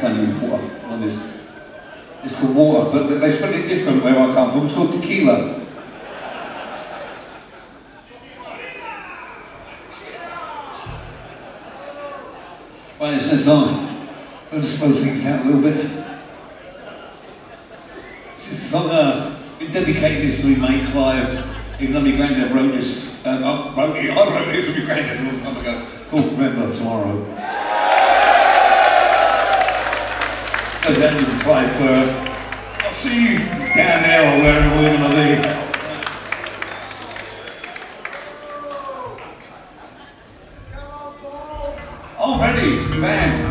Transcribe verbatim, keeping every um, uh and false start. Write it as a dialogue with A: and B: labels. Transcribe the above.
A: It's only water. One is, it's called water, but they spell it different where I come from. It's called tequila. Right, it's next time. I'm going to slow things down a little bit. This is a song uh, been dedicated this to my mate Clive, even though my granddad wrote this. Um, I wrote it, I wrote it for my granddad a long time ago, called Remember Tomorrow. Goes down with Clive Burr. I'll see you down there or wherever we're going to be. I'm ready for the band.